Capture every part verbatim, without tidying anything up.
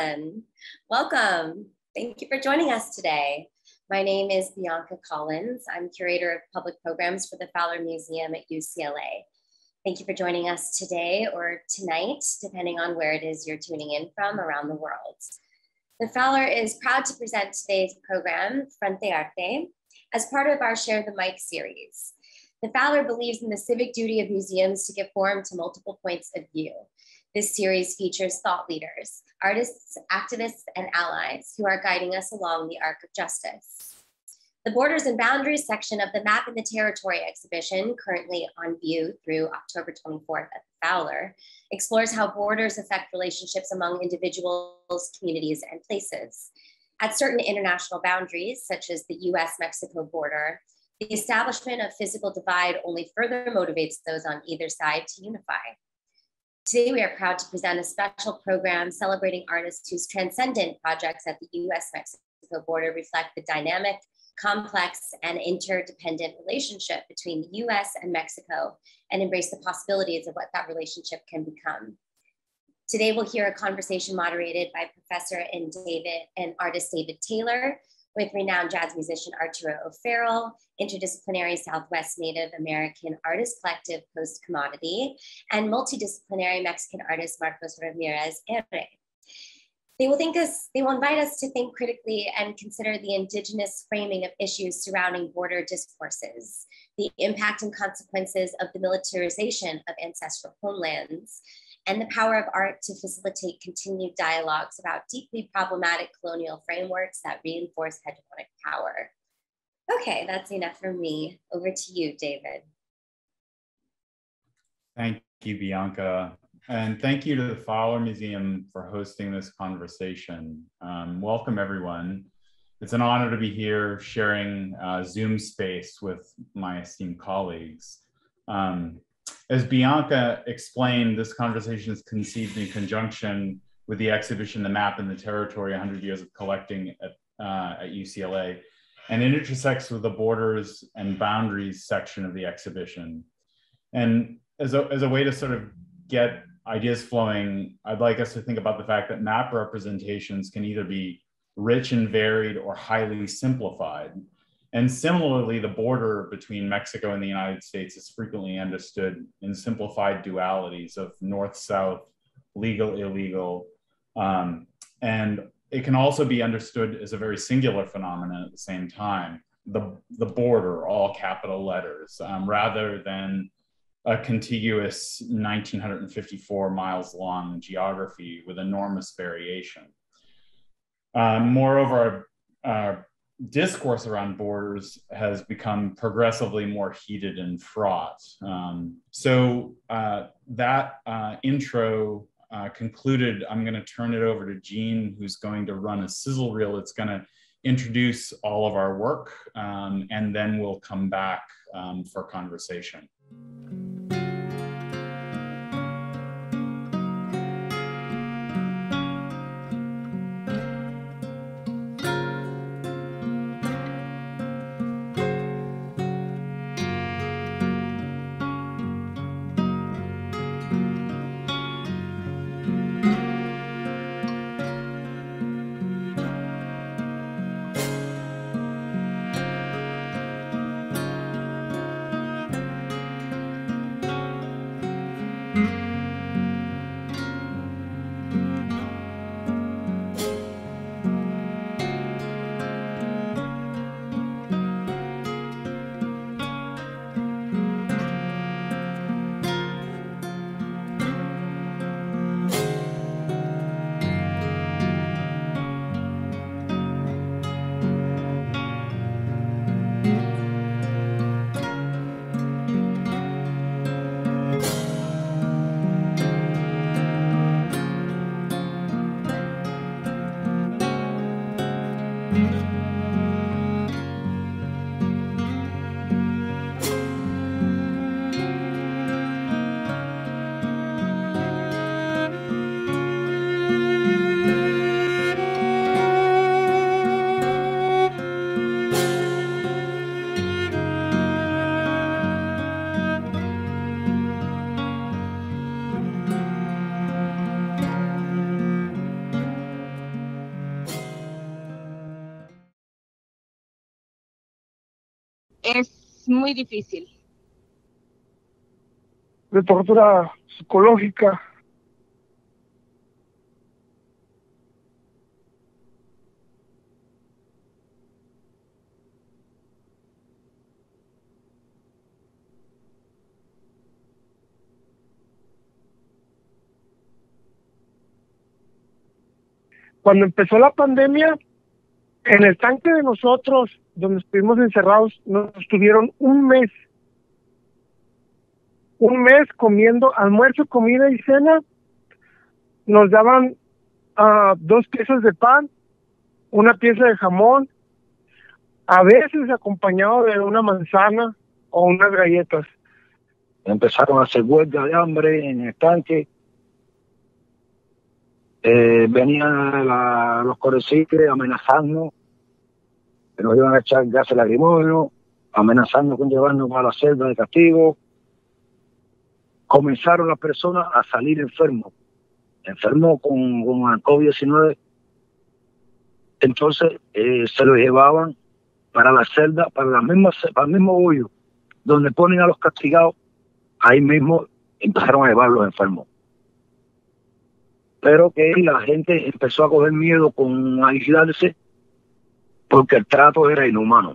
everyone. Welcome. Thank you for joining us today. My name is Bianca Collins. I'm curator of public programs for the Fowler Museum at U C L A. Thank you for joining us today or tonight, depending on where it is you're tuning in from around the world. The Fowler is proud to present today's program, Frontearte, as part of our Share the Mic series. The Fowler believes in the civic duty of museums to give form to multiple points of view. This series features thought leaders, artists, activists, and allies who are guiding us along the arc of justice. The Borders and Boundaries section of the Map and the Territory exhibition, currently on view through October twenty-fourth at the Fowler, explores how borders affect relationships among individuals, communities, and places. At certain international boundaries, such as the U S Mexico border, the establishment of physical divide only further motivates those on either side to unify. Today, we are proud to present a special program celebrating artists whose transcendent projects at the U S Mexico border reflect the dynamic, complex, and interdependent relationship between the U S and Mexico and embrace the possibilities of what that relationship can become. Today, we'll hear a conversation moderated by Professor and David and artist David Taylor with renowned jazz musician Arturo O'Farrill, interdisciplinary Southwest Native American artist collective Postcommodity, and multidisciplinary Mexican artist Marcos Ramírez ERRE. They will think us, they will invite us to think critically and consider the indigenous framing of issues surrounding border discourses, the impact and consequences of the militarization of ancestral homelands, and the power of art to facilitate continued dialogues about deeply problematic colonial frameworks that reinforce hegemonic power. Okay, that's enough from me. Over to you, David. Thank you, Bianca. And thank you to the Fowler Museum for hosting this conversation. Um, welcome, everyone. It's an honor to be here sharing uh, Zoom space with my esteemed colleagues. Um, As Bianca explained, this conversation is conceived in conjunction with the exhibition, The Map and the Territory, one hundred years of Collecting at, uh, at U C L A, and it intersects with the Borders and Boundaries section of the exhibition. And as a, as a way to sort of get ideas flowing, I'd like us to think about the fact that map representations can either be rich and varied or highly simplified. And similarly, the border between Mexico and the United States is frequently understood in simplified dualities of north-south, legal-illegal, um, and it can also be understood as a very singular phenomenon at the same time, the, the border, all capital letters, um, rather than a contiguous one thousand nine hundred fifty-four miles long geography with enormous variation. Um, moreover, uh, discourse around borders has become progressively more heated and fraught. Um, so uh, that uh, intro uh, concluded, I'm going to turn it over to Jean, who's going to run a sizzle reel. It's going to introduce all of our work, um, and then we'll come back um, for conversation. es muy difícil. De tortura psicológica. Cuando empezó la pandemia, en el tanque de nosotros, donde estuvimos encerrados, nos estuvieron un mes. Un mes comiendo almuerzo, comida y cena. Nos daban uh, dos piezas de pan, una pieza de jamón, a veces acompañado de una manzana o unas galletas. Empezaron a hacer huelga de hambre en el tanque. Eh, venían la, los coreciques amenazando que nos iban a echar gases lacrimógenos, amenazando con llevarnos a la celda de castigo. Comenzaron las personas a salir enfermos, enfermos con, con el COVID diecinueve. Entonces eh, se los llevaban para la celda, para, la misma, para el mismo hoyo donde ponen a los castigados. Ahí mismo empezaron a llevar los enfermos. Pero que la gente empezó a coger miedo con aislarse porque el trato era inhumano.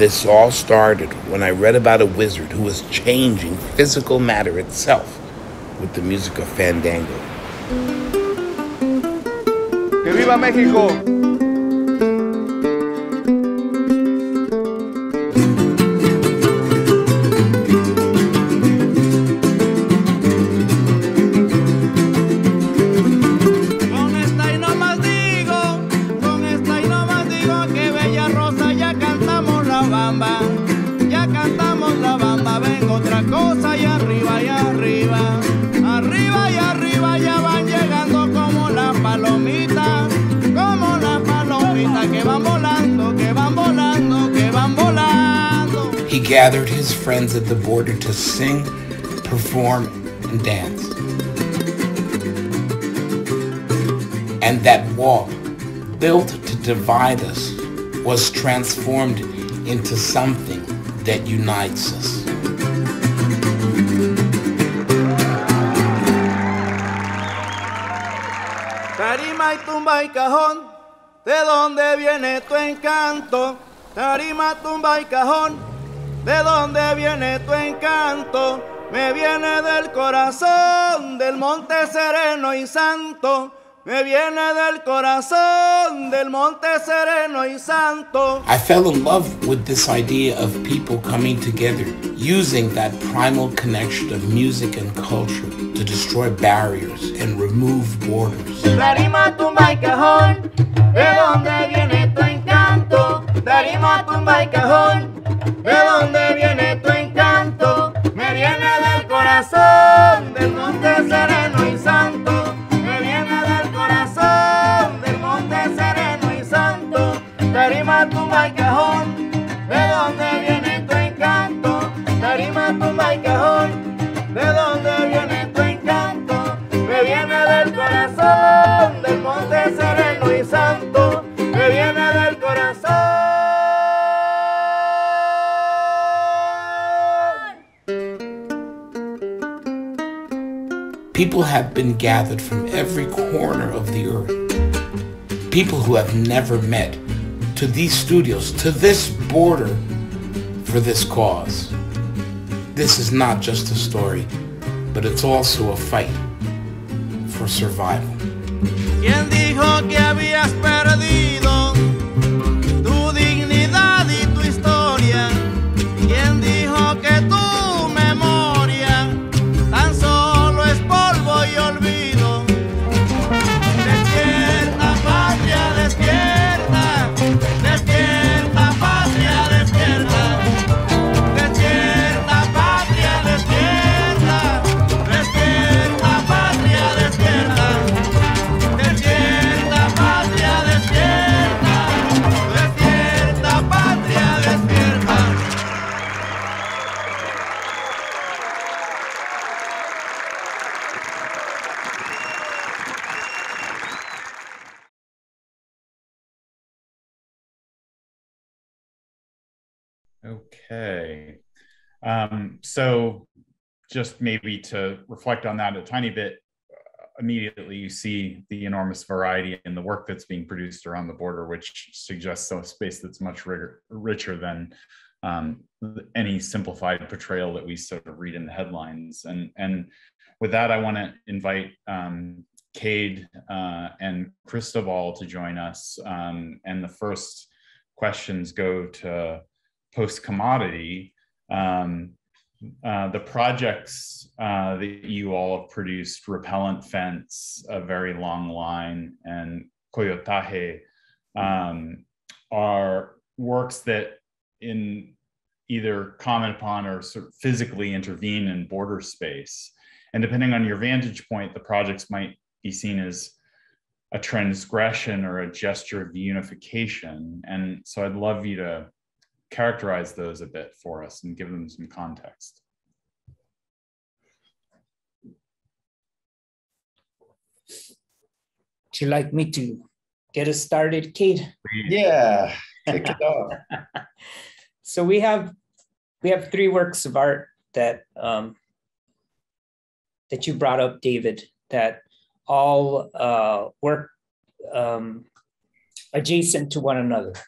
This all started when I read about a wizard who was changing physical matter itself with the music of fandango. ¡Que viva México! Ya cantamos la bamba, venga otra cosa y arriba y arriba, arriba y arriba ya van llegando como las palomitas, como las palomitas que van volando, que van volando, que van volando. He gathered his friends at the border to sing, perform, and dance. And that wall, built to divide us, was transformed into something that unites us. Tarima y tumba y cajón, ¿de dónde viene tu encanto? Tarima, tumba y cajón, ¿de dónde viene tu encanto? Me viene del corazón, del monte sereno y santo. Me viene del corazón, del monte sereno y santo. I fell in love with this idea of people coming together, using that primal connection of music and culture to destroy barriers and remove borders. Tarima, tumba y cajón, ¿de dónde viene tu encanto? Tarima, tumba y cajón, ¿de dónde viene tu encanto? Me viene del corazón, del monte sereno y santo. Tarima, tumba y cajón, ¿de dónde viene tu encanto? Tarima, tumba y cajón, ¿de dónde viene tu encanto? Me viene del corazón, del monte sereno y santo. Me viene del corazón. People have been gathered from every corner of the earth. People who have never met, to these studios, to this border, for this cause. This is not just a story, but it's also a fight for survival. ¿Quién dijo que habías perdido tu dignidad y tu historia? ¿Quién dijo que tu memoria tan solo es polvo y olvido? Despierta, patria, despierta. Despierta, patria, despierta. Despierta, patria, despierta. Despierta, patria, despierta. Despierta, patria, despierta. Despierta, patria, despierta. Okay. Um, so just maybe to reflect on that a tiny bit, uh, immediately you see the enormous variety in the work that's being produced around the border, which suggests a space that's much richer, richer than um, any simplified portrayal that we sort of read in the headlines. And, and with that, I want to invite um, Cade uh, and Cristobal to join us. Um, and the first questions go to Postcommodity. Um, uh, the projects uh, that you all have produced, Repellent Fence, A Very Long Line, and Coyotaje, um, are works that in either comment upon or sort of physically intervene in border space. And depending on your vantage point, the projects might be seen as a transgression or a gesture of unification. And so I'd love you to characterize those a bit for us and give them some context. Would you like me to get us started, Cade? Yeah, kick it off. So we have we have three works of art that um, that you brought up, David, that all uh, work um, adjacent to one another.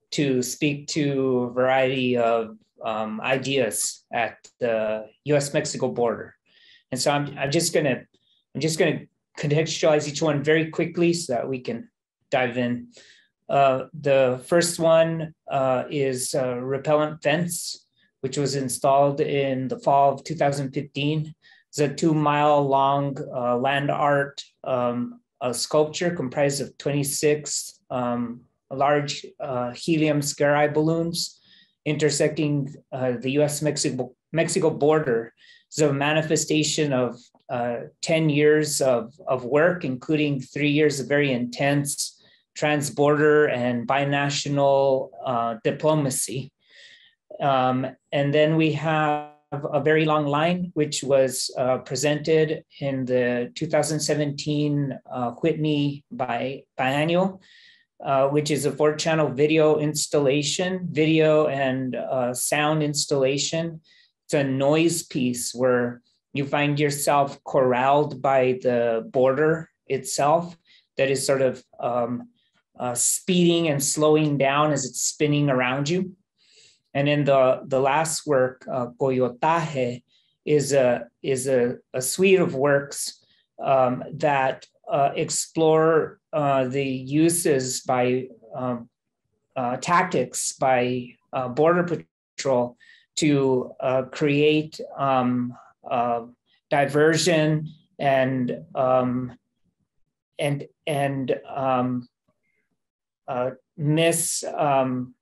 to speak to a variety of um, ideas at the U S Mexico border. And so I'm, I'm just gonna, I'm just gonna contextualize each one very quickly so that we can dive in. Uh, the first one uh, is a repellent fence, which was installed in the fall of two thousand fifteen. It's a two mile long uh, land art um, a sculpture comprised of twenty-six um, large uh, helium scare eye balloons intersecting uh, the U S Mexico, Mexico border. It's a manifestation of uh, ten years of, of work, including three years of very intense trans-border and binational uh, diplomacy. Um, and then we have a very long line, which was uh, presented in the two thousand seventeen uh, Whitney bi biennial, uh, which is a four channel video installation, video and uh, sound installation. It's a noise piece where you find yourself corralled by the border itself that is sort of um, uh, speeding and slowing down as it's spinning around you. And then the, the last work, uh, Coyotaje, is a, is a, a suite of works um, that uh, explore uh, the uses by um, uh, tactics by uh, Border Patrol to uh, create um, uh, diversion and um, and and um, uh, miss. Um,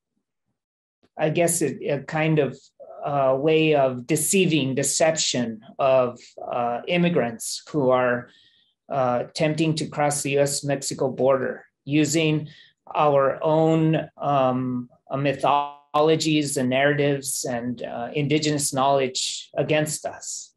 I guess a, a kind of uh, way of deceiving, deception of uh, immigrants who are uh, attempting to cross the U S Mexico border using our own um, mythologies and narratives and uh, indigenous knowledge against us.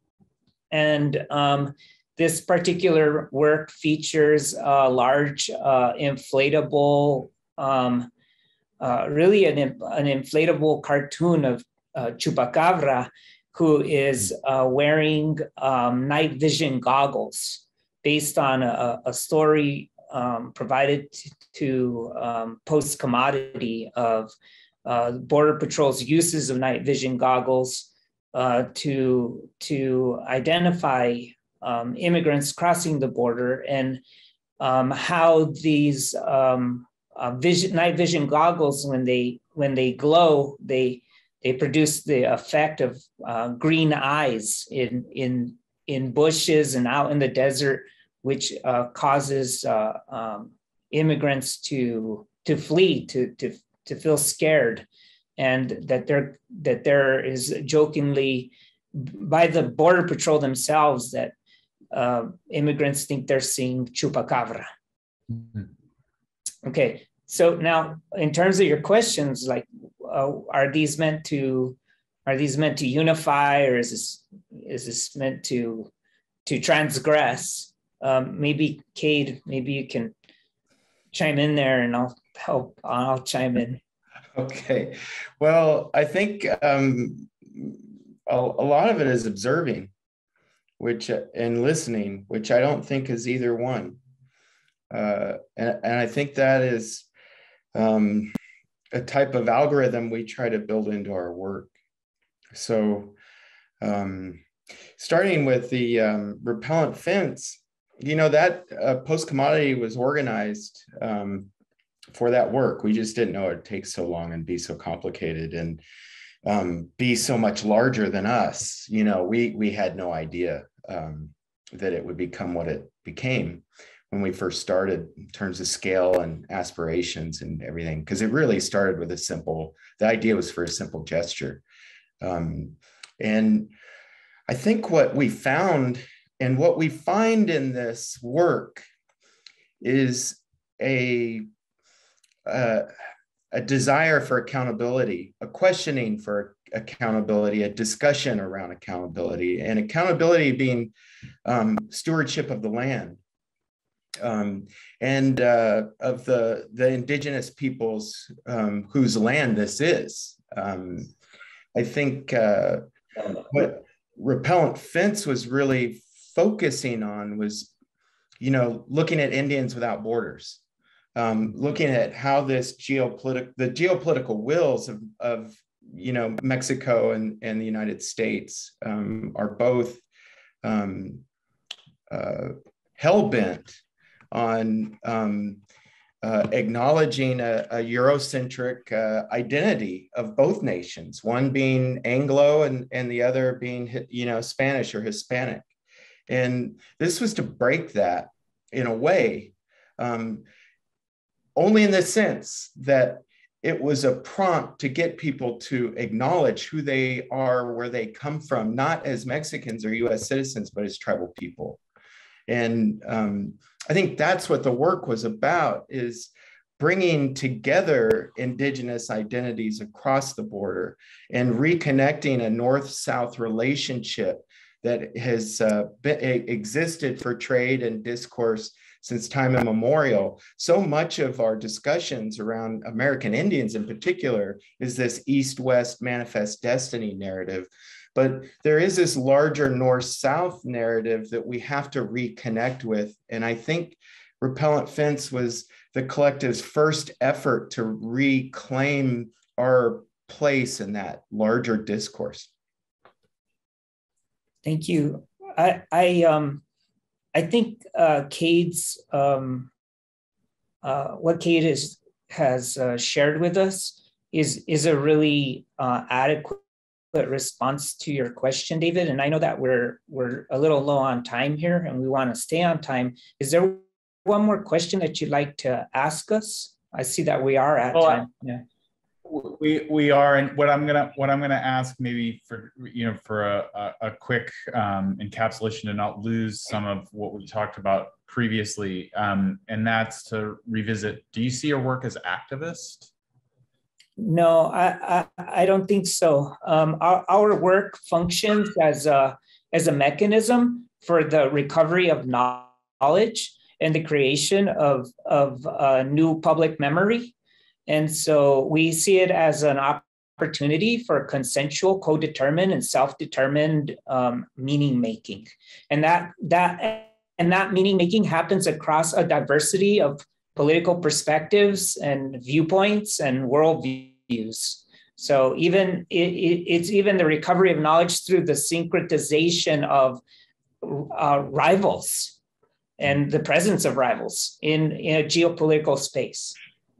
And um, this particular work features a large uh, inflatable um, Uh, really an, an inflatable cartoon of uh, Chupacabra, who is uh, wearing um, night vision goggles based on a, a story um, provided to, to um, Postcommodity of uh, Border Patrol's uses of night vision goggles uh, to, to identify um, immigrants crossing the border, and um, how these um, Uh, vision, night vision goggles, when they when they glow, they they produce the effect of uh, green eyes in in in bushes and out in the desert, which uh, causes uh, um, immigrants to to flee, to to to feel scared, and that there that there is jokingly by the Border Patrol themselves that uh, immigrants think they're seeing Chupacabra. Mm-hmm. Okay, so now in terms of your questions, like, uh, are these meant to, are these meant to unify, or is this is this meant to to transgress? Um, maybe Cade, maybe you can chime in there, and I'll help. I'll chime in. Okay, well, I think um, a, a lot of it is observing, which and listening, which I don't think is either one. Uh, and, and I think that is um, a type of algorithm we try to build into our work. So um, starting with the um, repellent fence, you know, that uh, Postcommodity was organized um, for that work. We just didn't know it'd take so long and be so complicated and um, be so much larger than us. You know, we, we had no idea um, that it would become what it became when we first started in terms of scale and aspirations and everything, because it really started with a simple, the idea was for a simple gesture. Um, and I think what we found and what we find in this work is a, uh, a desire for accountability, a questioning for accountability, a discussion around accountability, and accountability being um, stewardship of the land. Um, and uh, of the, the indigenous peoples um, whose land this is. Um, I think uh, what repellent fence was really focusing on was, you know, looking at Indians without borders, um, looking at how this geopolitical, the geopolitical wills of, of you know, Mexico and, and the United States um, are both um, uh, hell-bent on um, uh, acknowledging a, a Eurocentric uh, identity of both nations, one being Anglo and, and the other being, you know, Spanish or Hispanic. And this was to break that in a way, um, only in the sense that it was a prompt to get people to acknowledge who they are, where they come from, not as Mexicans or U S citizens, but as tribal people. And um, I think that's what the work was about, is bringing together indigenous identities across the border and reconnecting a north-south relationship that has uh, been, existed for trade and discourse since time immemorial. So much of our discussions around American Indians in particular is this East-West manifest destiny narrative. But there is this larger North-South narrative that we have to reconnect with. And I think Repellent Fence was the collective's first effort to reclaim our place in that larger discourse. Thank you. I, I, um, I think uh, Cade's, um, uh, what Cade is, has uh, shared with us is, is a really uh, adequate response to your question, David. And I know that we're, we're a little low on time here and we want to stay on time. Is there one more question that you'd like to ask us? I see that we are at well, time. Yeah. We we are, and what I'm gonna what I'm gonna ask maybe for you know for a a, a quick um, encapsulation to not lose some of what we talked about previously, um, and that's to revisit. Do you see your work as activist? No, I I, I don't think so. Um, our our work functions as a as a mechanism for the recovery of knowledge and the creation of of uh, new public memory. And so we see it as an opportunity for consensual, co-determined, and self-determined um, meaning making, and that that and that meaning making happens across a diversity of political perspectives and viewpoints and worldviews. So even it, it, it's even the recovery of knowledge through the syncretization of uh, rivals and the presence of rivals in, in a geopolitical space.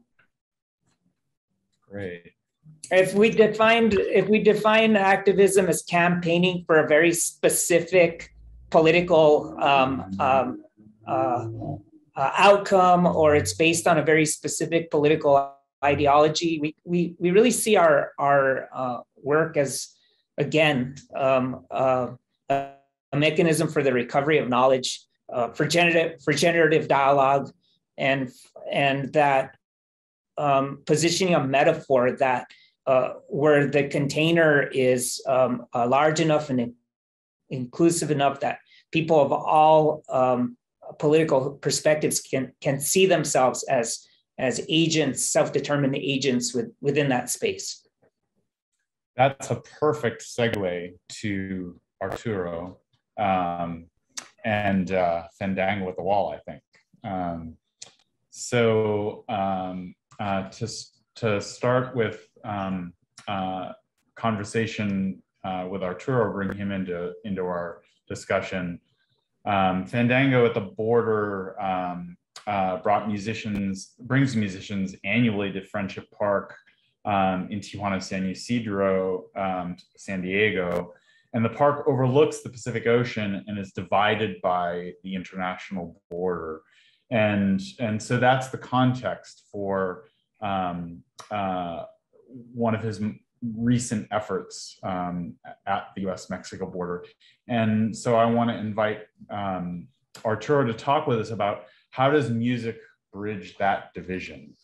Great. If we defined if we define activism as campaigning for a very specific political um, um, uh, uh, outcome, or it's based on a very specific political ideology, we we we really see our our uh, work as, again, um, uh, a, a mechanism for the recovery of knowledge, uh, for generative for generative dialogue, and and that. Um, positioning a metaphor that uh, where the container is um, uh, large enough and in- inclusive enough that people of all um, political perspectives can can see themselves as as agents, self-determined agents with, within that space. That's a perfect segue to Arturo um, and uh, Fandango at the Wall, I think. Um, so. Um, Uh, to, to start with um, uh, conversation uh, with Arturo, bring him into, into our discussion. Um, Fandango at the Border um, uh, brought musicians, brings musicians annually to Friendship Park um, in Tijuana, San Ysidro, um, San Diego. And the park overlooks the Pacific Ocean and is divided by the international border. And, and so that's the context for um, uh, one of his recent efforts um, at the U S Mexico border. And so I want to invite um, Arturo to talk with us about how does music bridge that division?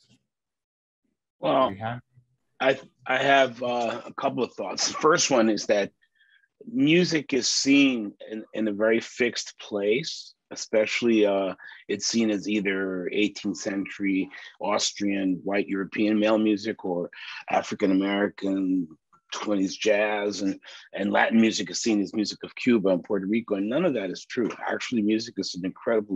Well, have? I, I have uh, a couple of thoughts. The first one is that music is seen in, in a very fixed place. Especially uh, it's seen as either eighteenth century Austrian white European male music or African-American twenties jazz, and, and Latin music is seen as music of Cuba and Puerto Rico, and none of that is true. Actually, music is an incredibly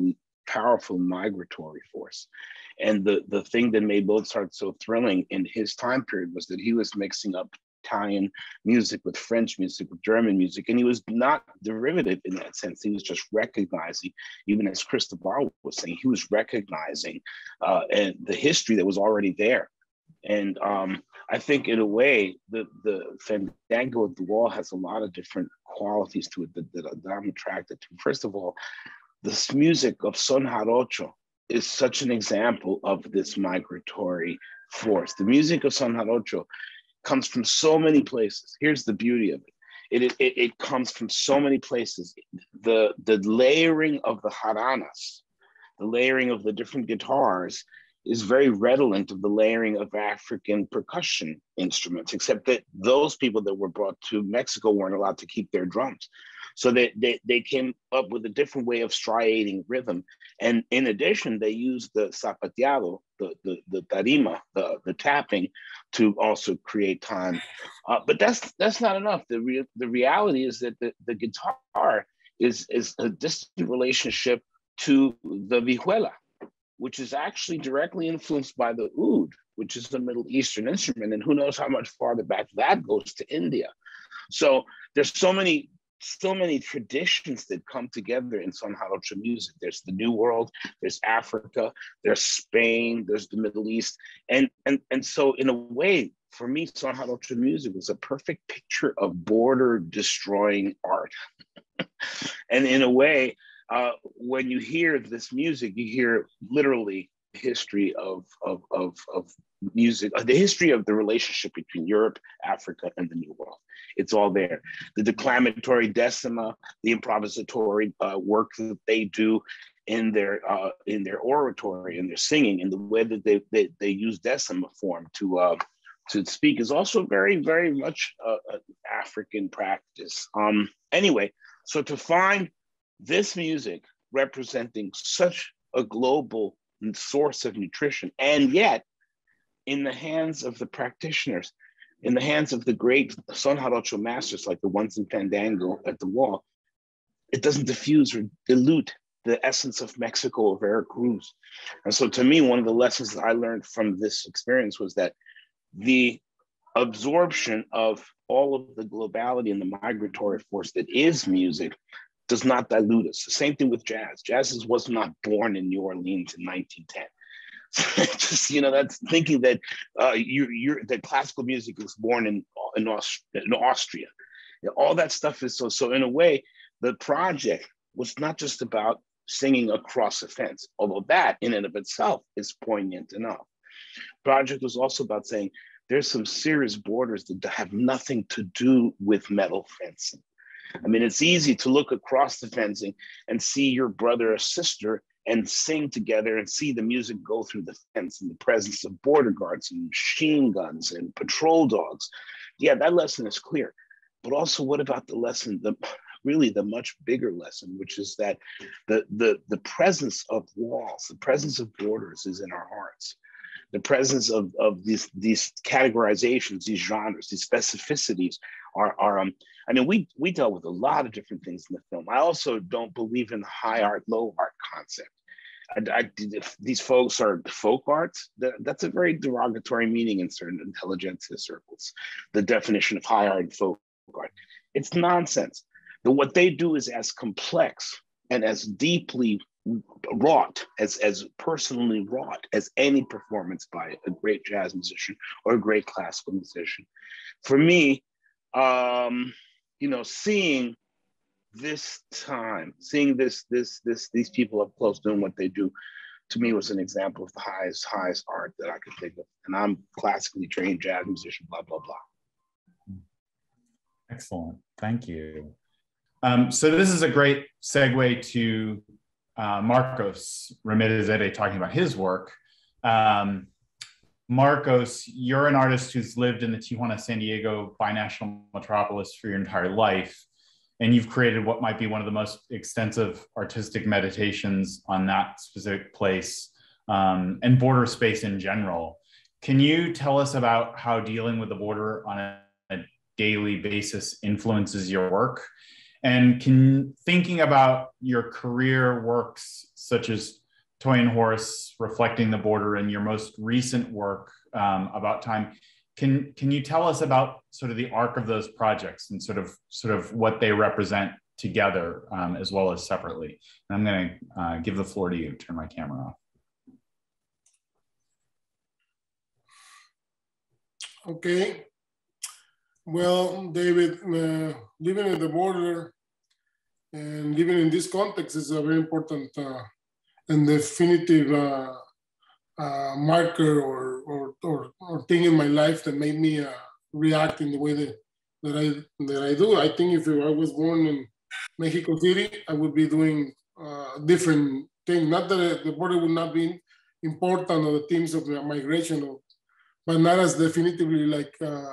powerful migratory force. And the, the thing that made Mozart so thrilling in his time period was that he was mixing up Italian music with French music, with German music, and he was not derivative in that sense. He was just recognizing, even as Cristobal was saying, he was recognizing uh, and the history that was already there. And um, I think in a way, the, the Fandango of the Wall has a lot of different qualities to it that, that, that I'm attracted to. First of all, this music of Son Jarocho is such an example of this migratory force. The music of Son Jarocho comes from so many places. Here's the beauty of it. It, it, it comes from so many places. The, the layering of the jaranas, the layering of the different guitars is very redolent of the layering of African percussion instruments, except that those people that were brought to Mexico weren't allowed to keep their drums. So they, they, they came up with a different way of striating rhythm. And in addition, they used the zapateado, the, the, the tarima, the, the tapping, to also create time. Uh, but that's that's not enough. The, re the reality is that the, the guitar is, is a distant relationship to the vihuela, which is actually directly influenced by the oud, which is a Middle Eastern instrument. And who knows how much farther back that goes to India. So there's so many so many traditions that come together in Son Jarocho music. There's the New World, there's Africa, there's Spain, there's the Middle East. And, and, and so in a way, for me, Son Jarocho music was a perfect picture of border destroying art. And in a way, uh, when you hear this music, you hear literally history of, of, of, of music, uh, the history of the relationship between Europe, Africa, and the New World. It's all there. The declamatory decima, the improvisatory uh, work that they do in their uh, in their oratory and their singing, and the way that they they, they use decima form to uh, to speak is also very, very much uh, an African practice. Um, anyway, so to find this music representing such a global source of nutrition, and yet in the hands of the practitioners, in the hands of the great Son Jarocho masters like the ones in Fandango at the Wall, it doesn't diffuse or dilute the essence of Mexico or Veracruz. And so to me, one of the lessons that I learned from this experience was that the absorption of all of the globality and the migratory force that is music does not dilute us. The same thing with jazz. Jazz was not born in New Orleans in nineteen ten. Just, you know, that's thinking that uh, you, you're that classical music was born in in, Aust in Austria. You know, all that stuff is so. So in a way, the project was not just about singing across a fence, although that in and of itself is poignant enough. Project was also about saying there's some serious borders that have nothing to do with metal fencing. I mean, it's easy to look across the fencing and see your brother or sister and sing together and see the music go through the fence in the presence of border guards and machine guns and patrol dogs. Yeah, that lesson is clear. But also, what about the lesson, the really the much bigger lesson, which is that the, the, the presence of walls, the presence of borders is in our hearts. The presence of, of these, these categorizations, these genres, these specificities are, are um, I mean, we, we dealt with a lot of different things in the film. I also don't believe in the high art, low art concept. I, I, if these folks are folk arts, that, that's a very derogatory meaning in certain intelligentsia circles, the definition of high art and folk art. It's nonsense. But what they do is as complex and as deeply wrought, as, as personally wrought as any performance by a great jazz musician or a great classical musician. For me, um, you know, seeing this time, seeing this, this, this, these people up close doing what they do, to me was an example of the highest, highest art that I could think of. And I'm classically trained jazz musician, blah, blah, blah. Excellent, thank you. Um, so this is a great segue to uh, Marcos Ramírez ERRE talking about his work. Um, Marcos, you're an artist who's lived in the Tijuana, San Diego binational metropolis for your entire life. And you've created what might be one of the most extensive artistic meditations on that specific place um, and border space in general. Can you tell us about how dealing with the border on a, a daily basis influences your work? And can thinking about your career works such as Toy and Horse, Reflecting the Border, and your most recent work um, about time. Can, can you tell us about sort of the arc of those projects and sort of, sort of what they represent together um, as well as separately? And I'm going to uh, give the floor to you. Turn my camera off. Okay. Well, David, uh, living at the border and living in this context is a very important uh, and definitive uh, uh, marker or, or, or, or thing in my life that made me uh, react in the way that, that, I, that I do. I think if I was born in Mexico City, I would be doing uh, different things. Not that the border would not be important or the themes of the migration, or, but not as definitively like uh,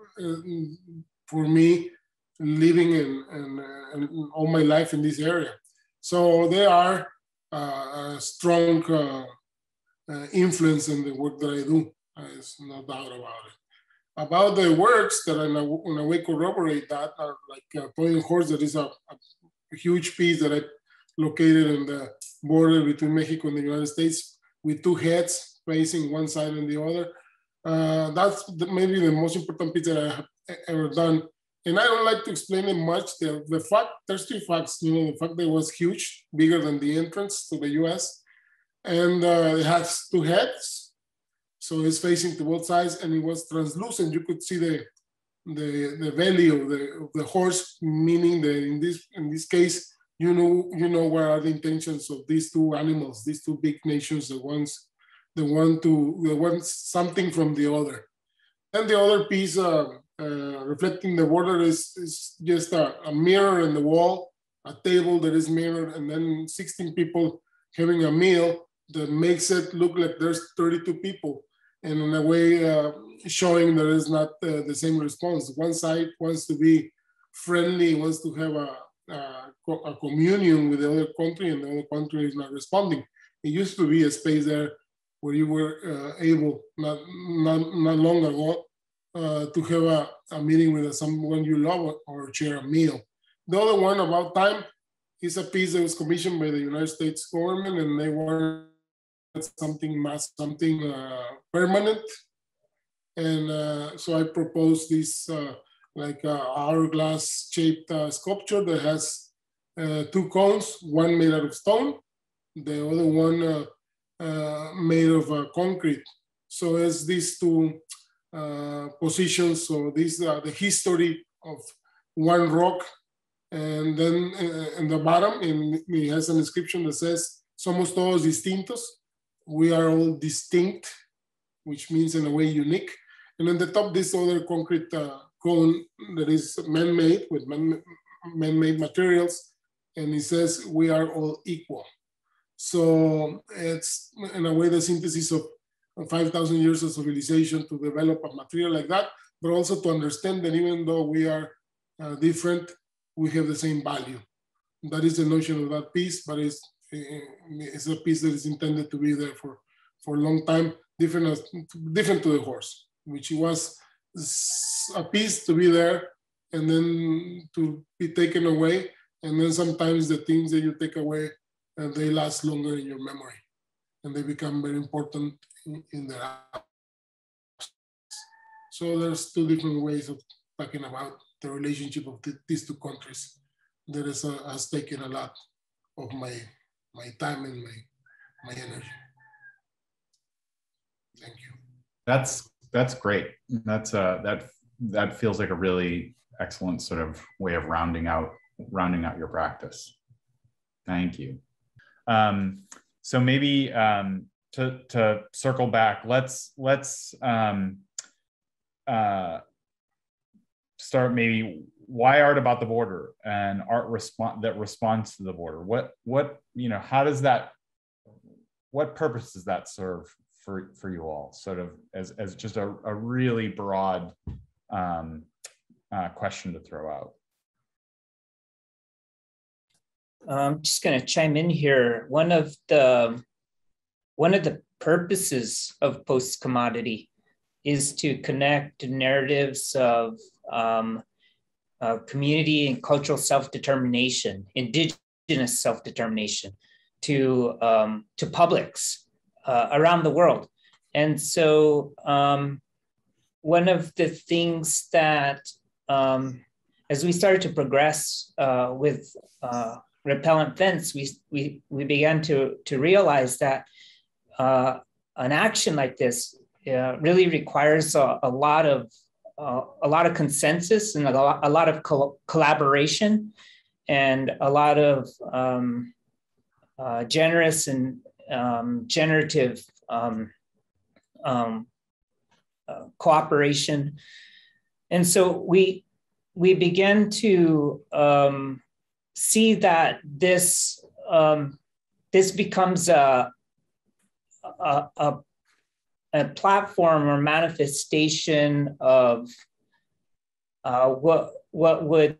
for me living in, in, in all my life in this area. So they are uh, a strong uh, uh, influence in the work that I do. There's no doubt about it. About the works that in a, in a way corroborate that are like uh, Toy and Horse, that is a, a huge piece that I located in the border between Mexico and the United States with two heads facing one side and the other. Uh, that's the, maybe the most important piece that I have ever done. And I don't like to explain it much. The, the fact, there's two facts, you know, the fact that it was huge, bigger than the entrance to the U S. And uh, it has two heads. So it's facing to both sides, and it was translucent. You could see the, the, the belly of the, of the horse, meaning that in this, in this case, you know, you know what are the intentions of these two animals, these two big nations, the ones, the one to, the one something from the other. And the other piece, uh, uh, reflecting the border, is, is just a, a mirror in the wall, a table that is mirrored, and then sixteen people having a meal that makes it look like there's thirty-two people. And in a way, uh, showing there is not uh, the same response. One side wants to be friendly, wants to have a, a, a communion with the other country, and the other country is not responding. It used to be a space there where you were uh, able, not, not, not long ago, uh, to have a, a meeting with someone you love or share a meal. The other one, About Time, is a piece that was commissioned by the United States government, and they wanted something mass, something uh, permanent. And uh, so I proposed this uh, like uh, hourglass shaped uh, sculpture that has uh, two cones, one made out of stone, the other one uh, uh, made of uh, concrete. So as these two uh, positions, so this uh, the history of one rock, and then uh, in the bottom, and it has an inscription that says, "Somos todos distintos." We are all distinct, which means in a way unique. And on the top, this other concrete uh, cone that is man-made with man, man-made materials, and it says, "We are all equal." So it's in a way the synthesis of five thousand years of civilization to develop a material like that, but also to understand that even though we are uh, different, we have the same value. That is the notion of that piece, but it's, it's a piece that is intended to be there for, for a long time, different, as, different to the horse, which was a piece to be there and then to be taken away. And then sometimes the things that you take away, and they last longer in your memory, and they become very important in, in their lives. So there's two different ways of talking about the relationship of the, these two countries that is, uh, has taken a lot of my, my time and my, my energy. Thank you. That's, that's great. That's uh, that, that feels like a really excellent sort of way of rounding out, rounding out your practice. Thank you. Um, so maybe um, to, to circle back, let's, let's um, uh, start maybe why art about the border and art response that responds to the border. What, what, you know, how does that, what purpose does that serve for, for you all, sort of as, as just a, a really broad um, uh, question to throw out? I'm just going to chime in here. One of the one of the purposes of Postcommodity is to connect narratives of um, uh, community and cultural self-determination, indigenous self-determination, to, um, to publics uh, around the world. And so um, one of the things that, um, as we started to progress uh, with uh, repellent fence, we, we, we began to, to realize that uh, an action like this uh, really requires a, a lot of uh, a lot of consensus and a lot, a lot of co collaboration and a lot of um, uh, generous and um, generative um, um, uh, cooperation. And so we we began to um, see that this um, this becomes a a, a a platform or manifestation of uh, what what would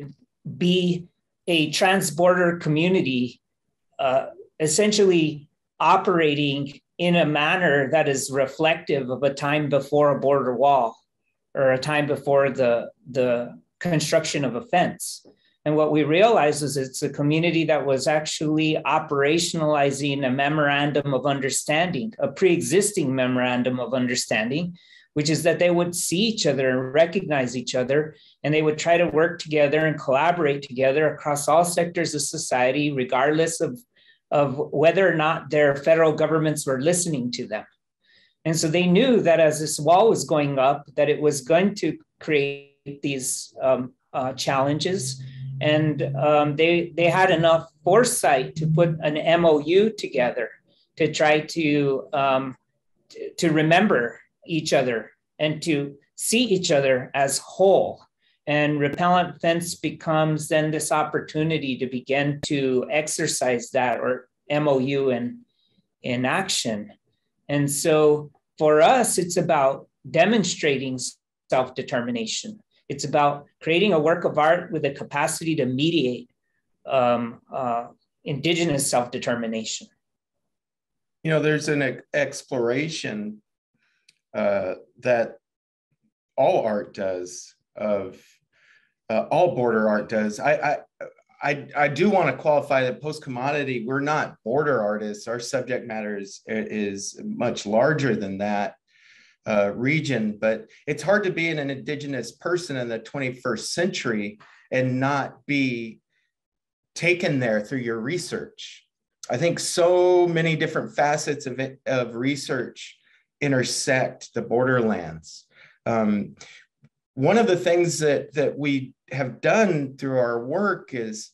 be a transborder community, uh, essentially operating in a manner that is reflective of a time before a border wall or a time before the the construction of a fence. And what we realized is it's a community that was actually operationalizing a memorandum of understanding, a pre-existing memorandum of understanding, which is that they would see each other and recognize each other, and they would try to work together and collaborate together across all sectors of society, regardless of, of whether or not their federal governments were listening to them. And so they knew that as this wall was going up, that it was going to create these um, uh, challenges. And um, they, they had enough foresight to put an M O U together to try to, um, to, to remember each other and to see each other as whole. And repellent fence becomes then this opportunity to begin to exercise that, or M O U in, in action. And so for us, it's about demonstrating self-determination. It's about creating a work of art with the capacity to mediate um, uh, indigenous self-determination. You know, there's an exploration uh, that all art does, of uh, all border art does. I, I, I, I do want to qualify that Postcommodity, we're not border artists. Our subject matter is, is much larger than that. Uh, region, but it's hard to be an indigenous person in the twenty-first century and not be taken there through your research. I think so many different facets of it, of research intersect the borderlands. Um, one of the things that that we have done through our work is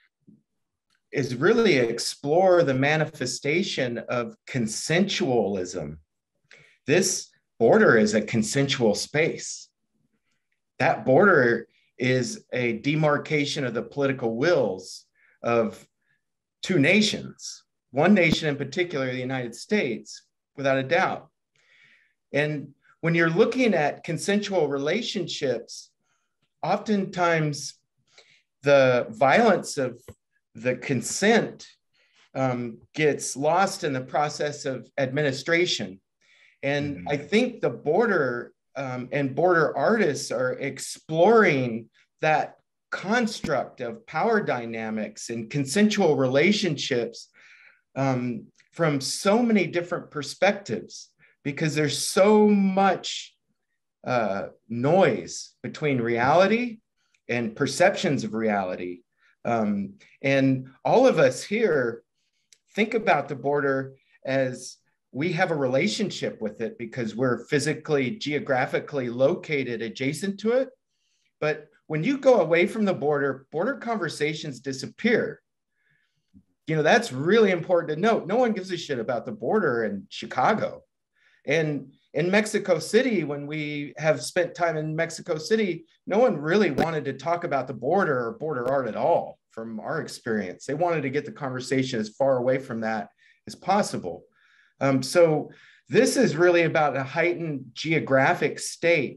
is really explore the manifestation of consensualism. This border is a consensual space. That border is a demarcation of the political wills of two nations, one nation in particular, the United States, without a doubt. And when you're looking at consensual relationships, oftentimes the violence of the consent um, gets lost in the process of administration. And mm-hmm. I think the border um, and border artists are exploring that construct of power dynamics and consensual relationships um, from so many different perspectives, because there's so much uh, noise between reality and perceptions of reality. Um, and all of us here think about the border as we have a relationship with it because we're physically, geographically located adjacent to it. But when you go away from the border, border conversations disappear. You know, that's really important to note. No one gives a shit about the border in Chicago. And in Mexico City, when we have spent time in Mexico City, no one really wanted to talk about the border or border art at all, from our experience. They wanted to get the conversation as far away from that as possible. Um, so this is really about a heightened geographic state.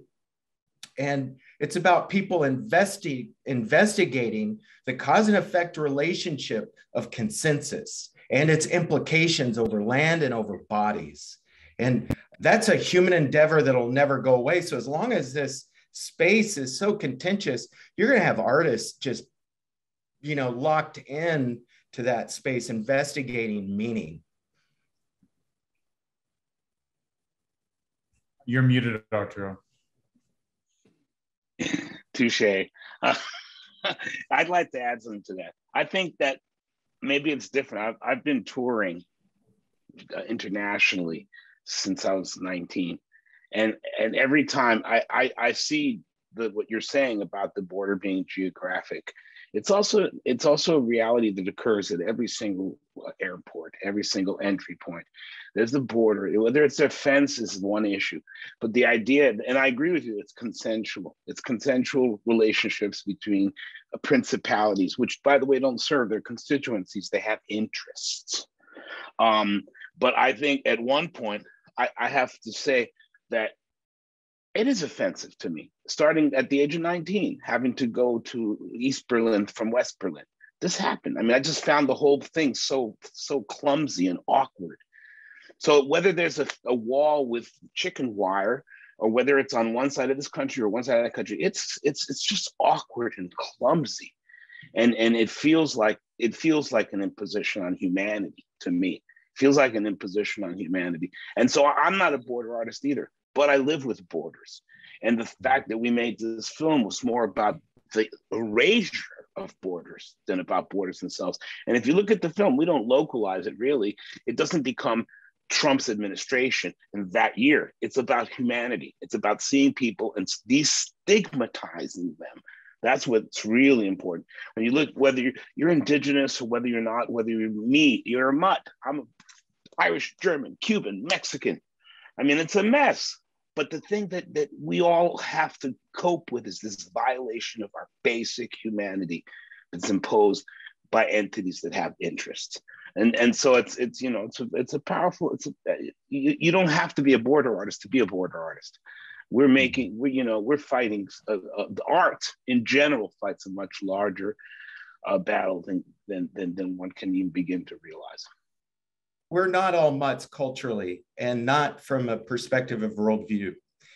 And it's about people investi- investigating the cause and effect relationship of consensus and its implications over land and over bodies. And that's a human endeavor that'll never go away. So as long as this space is so contentious, you're going to have artists just, you know, locked in to that space, investigating meaning. You're muted, Arturo. Touche. Uh, I'd like to add something to that. I think that maybe it's different. I've, I've been touring uh, internationally since I was nineteen. And, and every time I, I, I see the, what you're saying about the border being geographic, it's also, it's also a reality that occurs at every single airport, every single entry point. There's the border, whether it's a fence is one issue, but the idea, and I agree with you, it's consensual. It's consensual relationships between principalities, which by the way, don't serve their constituencies, they have interests. Um, but I think at one point, I, I have to say that it is offensive to me, starting at the age of nineteen, having to go to East Berlin from West Berlin. This happened. I mean, I just found the whole thing so, so clumsy and awkward. So whether there's a, a wall with chicken wire, or whether it's on one side of this country or one side of that country, it's it's it's just awkward and clumsy, and and it feels like it feels like an imposition on humanity to me. It feels like an imposition on humanity, and so I'm not a border artist either, but I live with borders, and the fact that we made this film was more about the erasure of borders than about borders themselves. And if you look at the film, we don't localize it really. It doesn't become Trump's administration in that year. It's about humanity. It's about seeing people and destigmatizing them. That's what's really important. When you look, whether you're, you're indigenous or whether you're not, whether you're me, you're a mutt. I'm Irish, German, Cuban, Mexican. I mean, it's a mess. But the thing that, that we all have to cope with is this violation of our basic humanity that's imposed by entities that have interests. And, and so it's, it's you know, it's a, it's a powerful, it's a, you, you don't have to be a border artist to be a border artist. We're making, we, you know, we're fighting, uh, uh, the art in general fights a much larger uh, battle than, than, than, than one can even begin to realize. We're not all mutts culturally, and not from a perspective of worldview.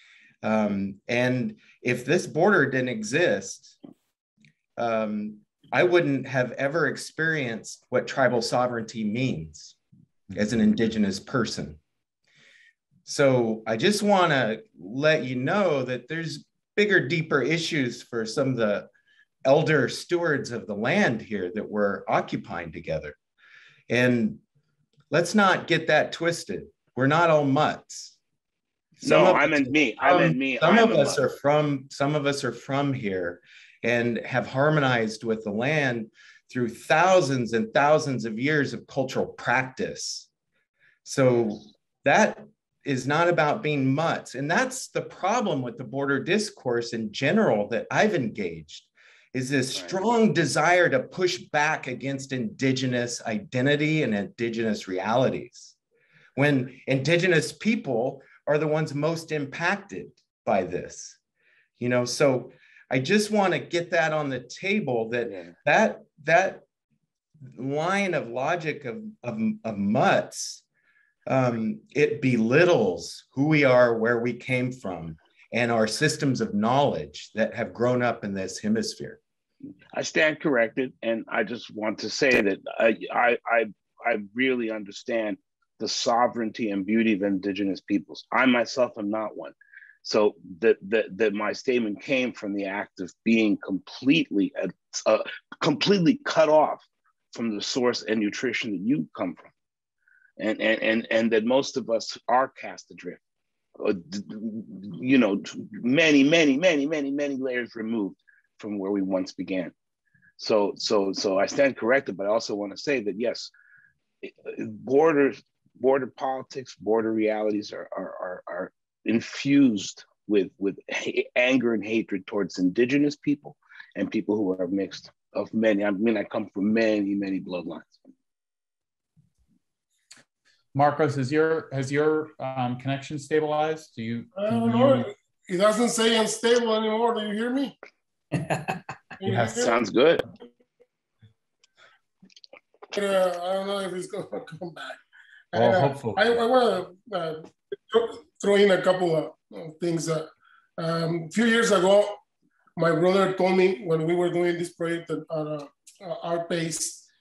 Um, and if this border didn't exist, um, I wouldn't have ever experienced what tribal sovereignty means as an indigenous person. So I just want to let you know that there's bigger, deeper issues for some of the elder stewards of the land here that we're occupying together. And let's not get that twisted. We're not all mutts. Some no, I meant me. I meant me. Some I'm of us mutt. are from. Some of us are from here, and have harmonized with the land through thousands and thousands of years of cultural practice. So that is not about being mutts, and that's the problem with the border discourse in general that I've engaged. Is this strong desire to push back against indigenous identity and indigenous realities, when indigenous people are the ones most impacted by this, you know? So I just want to get that on the table, that yeah. that that line of logic of, of, of mutts, um, it belittles who we are, where we came from, and our systems of knowledge that have grown up in this hemisphere. I stand corrected, and I just want to say that I, I, I, I really understand the sovereignty and beauty of indigenous peoples. I myself am not one. So that, that, that my statement came from the act of being completely, uh, completely cut off from the source and nutrition that you come from. And, and, and, and that most of us are cast adrift, uh, you know, many, many, many, many, many layers removed from where we once began. So, so, so I stand corrected, but I also want to say that yes, borders, border politics, border realities are are are, are infused with with anger and hatred towards indigenous people and people who are mixed of many. I mean, I come from many, many bloodlines. Marcos, has your has your um, connection stabilized? Do you? I don't know. It doesn't say unstable anymore. Do you hear me? Yes, sounds good. Uh, I don't know if it's going to come back. Well, uh, hopefully. I, I want to uh, throw in a couple of uh, things. Uh, um, a few years ago, my brother told me when we were doing this project at uh, our pace,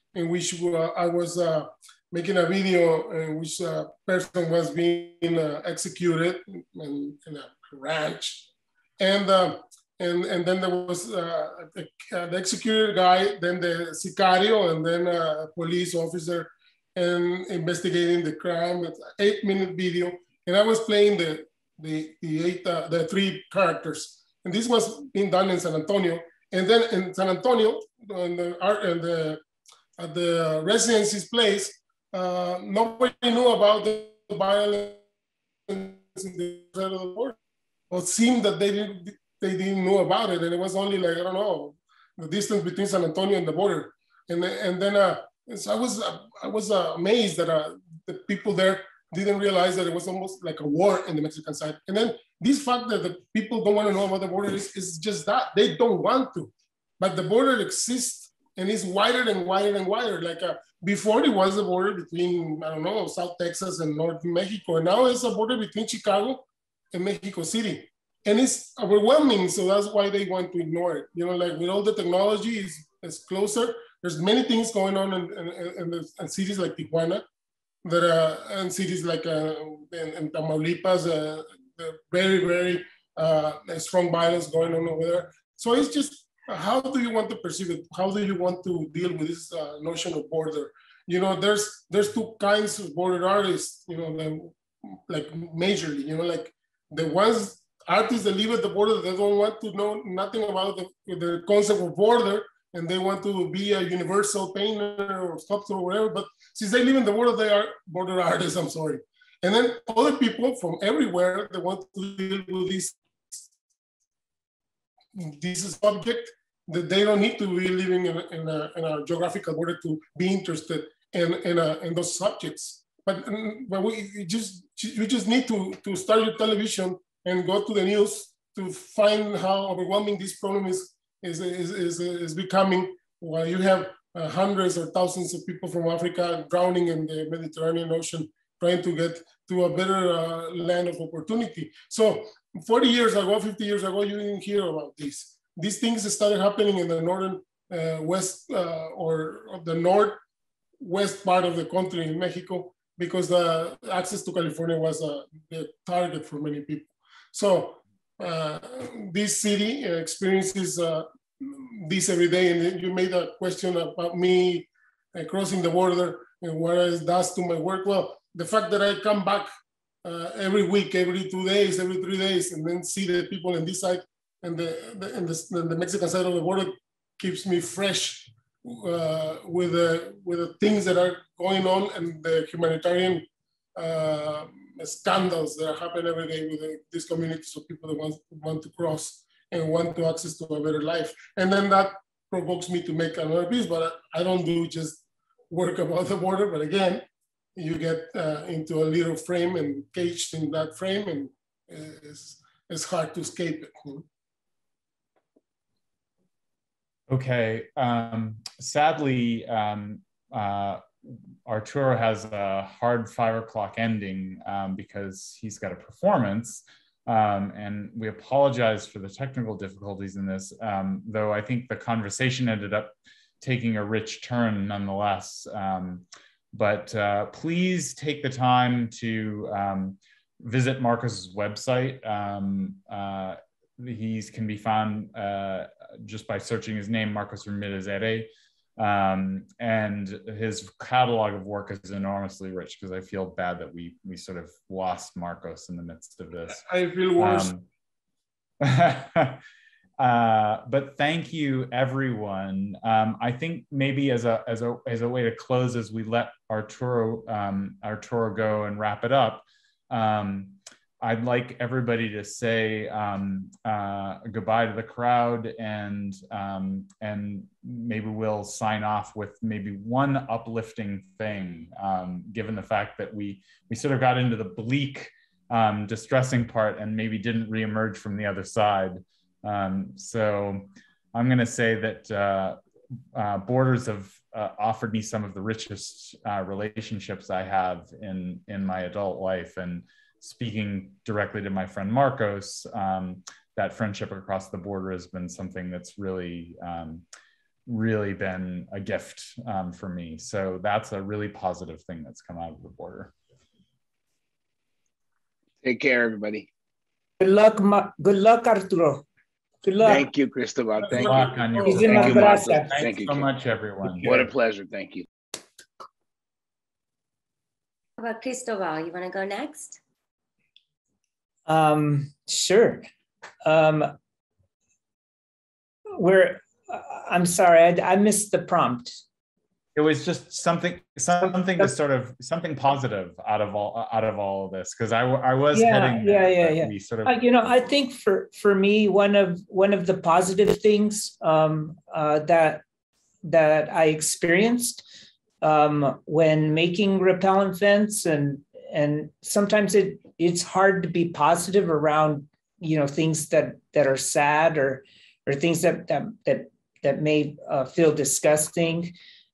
in which uh, I was uh, making a video in which a person was being uh, executed in, in a ranch. And, uh, and, and then there was uh, the, uh, the executed guy, then the sicario, and then a police officer, and investigating the crime. It's an eight minute video. And I was playing the, the, the, eight, uh, the three characters. And this was being done in San Antonio. And then in San Antonio, in the, in the, at the residency's place, uh, nobody knew about the violence in the side of the border. Well, it seemed that they didn't, they didn't know about it. And it was only like, I don't know, the distance between San Antonio and the border. And, and then uh, so I was, uh, I was uh, amazed that uh, the people there didn't realize that it was almost like a war in the Mexican side. And then this fact that the people don't want to know about the border is, is just that. They don't want to. But the border exists and it's wider and wider and wider. Like uh, before it was a border between, I don't know, South Texas and North Mexico. And now it's a border between Chicago and Mexico City. And it's overwhelming. So that's why they want to ignore it. You know, like with all the technology, it's, it's closer. There's many things going on in, in, in, the, in cities like Tijuana, that uh, and cities like uh, in, in Tamaulipas, uh, very, very uh, strong violence going on over there. So it's just, how do you want to perceive it? How do you want to deal with this uh, notion of border? You know, there's there's two kinds of border artists, you know, the, like majorly, you know, like the ones, artists that live at the border, they don't want to know nothing about the, the concept of border, and they want to be a universal painter or sculptor or whatever, but since they live in the border, they are border artists, I'm sorry. And then other people from everywhere, they want to deal with this, this subject that they don't need to be living in a, in a, in a geographical border to be interested in, in, a, in those subjects. But, but we just, you just need to, to start your television and go to the news to find how overwhelming this problem is, is, is, is, is becoming, while you have uh, hundreds or thousands of people from Africa drowning in the Mediterranean Ocean, trying to get to a better uh, land of opportunity. So forty years ago, fifty years ago, you didn't hear about this. These things started happening in the northern uh, west uh, or the northwest part of the country in Mexico, because the access to California was uh, the target for many people. So uh, this city experiences uh, this every day. And you made a question about me uh, crossing the border and what it does to my work. Well, the fact that I come back uh, every week, every two days, every three days, and then see the people on this side and the, the, and the, the Mexican side of the border keeps me fresh uh, with, the, with the things that are going on and the humanitarian uh, scandals that happen every day with the, this community. So people that want, want to cross and want to access to a better life. And then that provokes me to make another piece, but I, I don't do just work about the border, but again, you get uh, into a little frame and caged in that frame, and it's, it's hard to escape it. You know? Okay, um, sadly, um, uh, Arturo has a hard five o'clock ending um, because he's got a performance, um, and we apologize for the technical difficulties in this, um, though I think the conversation ended up taking a rich turn nonetheless. Um, but uh, please take the time to um, visit Marcos's website. Um, uh, he can be found uh, just by searching his name, Marcos Ramírez ERRE. Um, and his catalog of work is enormously rich, because I feel bad that we we sort of lost Marcos in the midst of this. I feel worse. Um, uh, but thank you, everyone. Um, I think maybe as a as a as a way to close, as we let Arturo um, Arturo go and wrap it up, um, I'd like everybody to say um, uh, goodbye to the crowd, and um, and maybe we'll sign off with maybe one uplifting thing, um, given the fact that we we sort of got into the bleak, um, distressing part and maybe didn't reemerge from the other side. Um, so I'm going to say that uh, uh, borders have uh, offered me some of the richest uh, relationships I have in in my adult life, and speaking directly to my friend Marcos, um, that friendship across the border has been something that's really, um, really been a gift um, for me. So that's a really positive thing that's come out of the border. Take care, everybody. Good luck, Ma good luck, Arturo. Good luck. Thank you, Cristobal. Thank Good luck you. on your Thank you, Marcos. Thanks Thank you so Kim. much, everyone. What a pleasure. Thank you. How about Cristobal? You want to go next? Um, sure. Um, we're, I'm sorry, I, I missed the prompt. It was just something, something to sort of something positive out of all out of all of this, because I, I was yeah, heading yeah, there, yeah, yeah. We sort of, uh, you know, I think for for me, one of one of the positive things um, uh, that that I experienced um, when making repellent vents, and and sometimes it it's hard to be positive around, you know, things that that are sad or or things that that that that may uh, feel disgusting.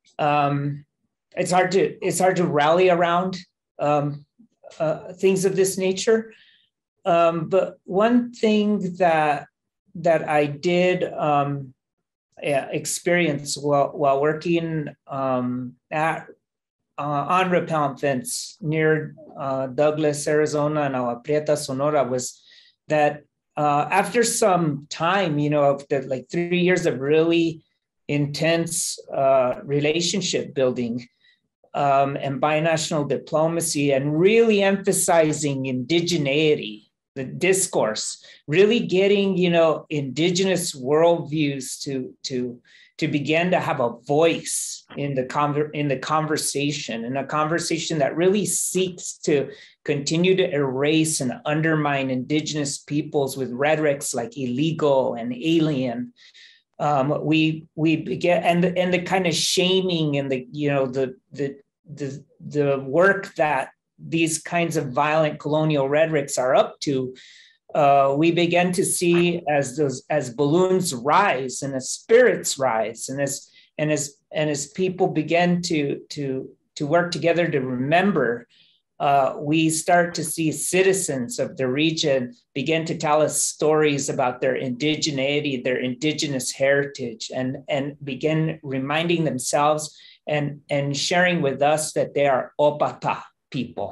Um, it's hard to it's hard to rally around um, uh, things of this nature. Um, but one thing that that I did um, yeah, experience while while working um, at uh, on repellent vents near uh, Douglas, Arizona, and Agua Prieta, Sonora, was that uh, after some time, you know, of the like three years of really intense uh, relationship building um, and binational diplomacy, and really emphasizing indigeneity, the discourse, really getting, you know, indigenous worldviews to to to begin to have a voice in the conver in the conversation, in a conversation that really seeks to continue to erase and undermine indigenous peoples with rhetorics like illegal and alien. Um, we we began and the, and the kind of shaming and the you know the the the the work that these kinds of violent colonial rhetorics are up to. Uh, we began to see as those as balloons rise and as spirits rise, and as and as and as people begin to to to work together to remember. Uh, we start to see citizens of the region begin to tell us stories about their indigeneity, their indigenous heritage, and, and begin reminding themselves and, and sharing with us that they are Opata people.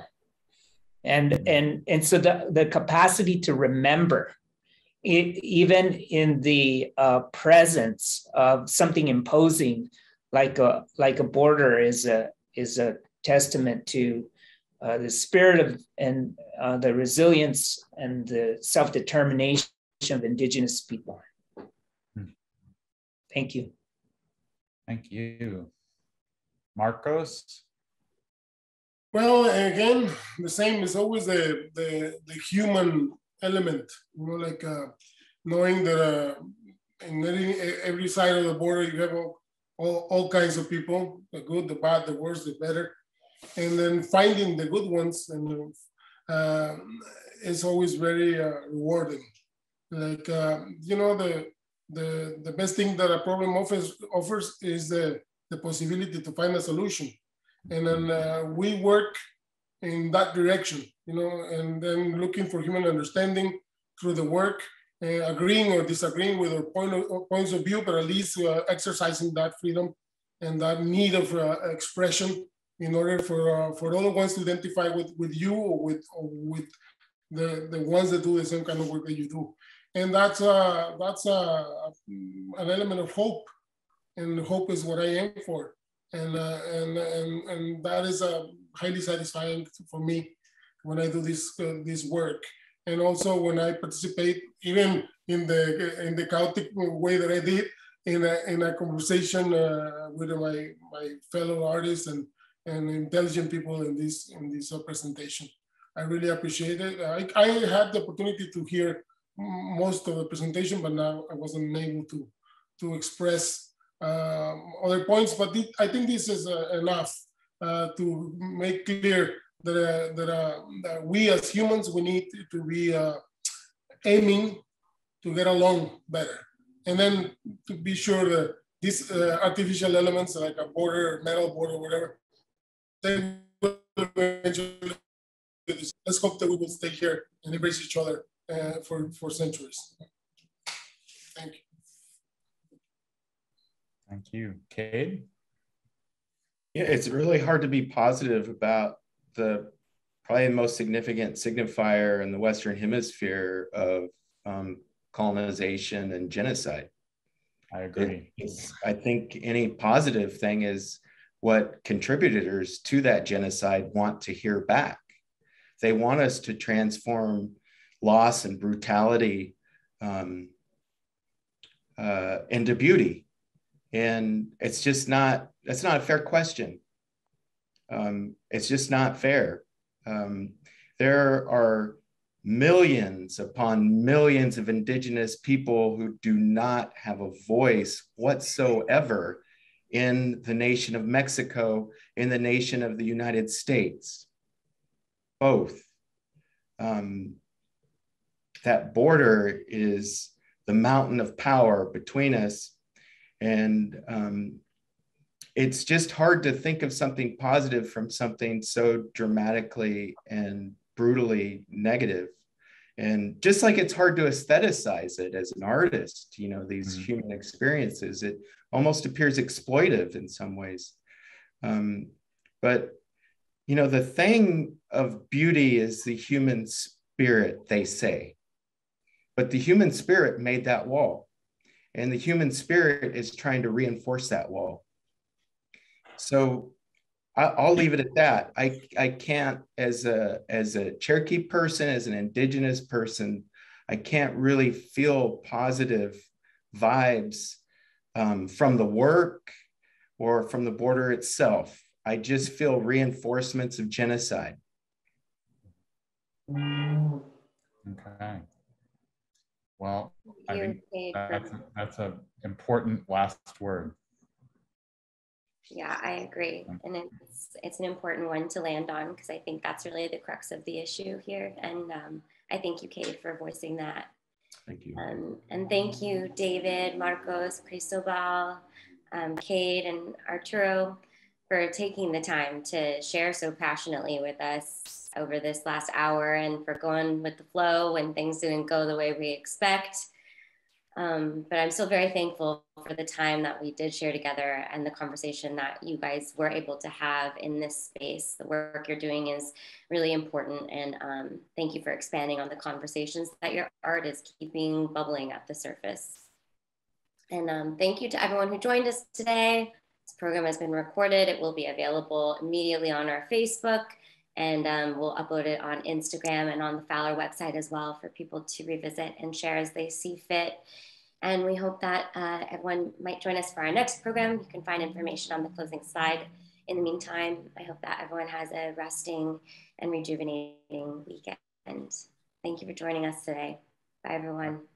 And, and, and so the, the capacity to remember, it, even in the uh, presence of something imposing like a, like a border, is a, is a testament to Uh, the spirit of and uh, the resilience and the self-determination of indigenous people. Hmm. Thank you. Thank you. Marcos? Well, again, the same is always the, the, the human element, you know, like uh, knowing that uh, in every, every side of the border, you have all, all, all kinds of people, the good, the bad, the worse, the better. And then finding the good ones, and uh, it's always very uh, rewarding. Like uh, you know, the the the best thing that a problem offers offers is the the possibility to find a solution, and then uh, we work in that direction. You know, and then looking for human understanding through the work, uh, agreeing or disagreeing with our point of, points of view, but at least uh, exercising that freedom and that need of uh, expression, in order for uh, for other ones to identify with, with you or with or with the, the ones that do the same kind of work that you do. And that's uh, that's uh, an element of hope, and hope is what I aim for. And uh, and, and and that is uh, highly satisfying for me when I do this uh, this work. And also when I participate, even in the in the chaotic way that I did, in a in a conversation uh, with my my fellow artists and and intelligent people in this in this uh, presentation. I really appreciate it. I, I had the opportunity to hear most of the presentation, but now I wasn't able to to express uh, other points. But it, I think this is uh, enough uh, to make clear that uh, that, uh, that we as humans, we need to be uh, aiming to get along better, and then to be sure that these uh, artificial elements like a border, metal border, whatever, they will eventually, let's hope that we will stay here and embrace each other uh, for, for centuries. Thank you. Thank you. Cade? Yeah, it's really hard to be positive about the probably the most significant signifier in the Western Hemisphere of um, colonization and genocide. I agree. It, it's, I think any positive thing is what contributors to that genocide want to hear back. They want us to transform loss and brutality um, uh, into beauty. And it's just not, that's not a fair question. Um, it's just not fair. Um, there are millions upon millions of indigenous people who do not have a voice whatsoever in the nation of Mexico, in the nation of the United States, both. Um, that border is the mountain of power between us. And um, it's just hard to think of something positive from something so dramatically and brutally negative. And just like it's hard to aestheticize it as an artist, you know, these mm-hmm. human experiences, it almost appears exploitive in some ways. Um, but, you know, the thing of beauty is the human spirit, they say. But the human spirit made that wall. And the human spirit is trying to reinforce that wall. So I'll leave it at that. I, I can't, as a, as a Cherokee person, as an indigenous person, I can't really feel positive vibes um, from the work or from the border itself. I just feel reinforcements of genocide. Okay. Well, I think that's, that's an important last word. Yeah, I agree. And it's, it's an important one to land on because I think that's really the crux of the issue here. And um, I thank you, Cade, for voicing that. Thank you. Um, and thank you, David, Marcos, Cristobal, um, Cade, and Arturo for taking the time to share so passionately with us over this last hour and for going with the flow when things didn't go the way we expect. Um, but I'm still very thankful for the time that we did share together and the conversation that you guys were able to have in this space. The work you're doing is really important. And um, thank you for expanding on the conversations that your art is keeping bubbling at the surface. And um, thank you to everyone who joined us today. This program has been recorded. It will be available immediately on our Facebook, and um, we'll upload it on Instagram and on the Fowler website as well for people to revisit and share as they see fit. And we hope that uh, everyone might join us for our next program. You can find information on the closing slide. In the meantime, I hope that everyone has a resting and rejuvenating weekend. Thank you for joining us today. Bye, everyone.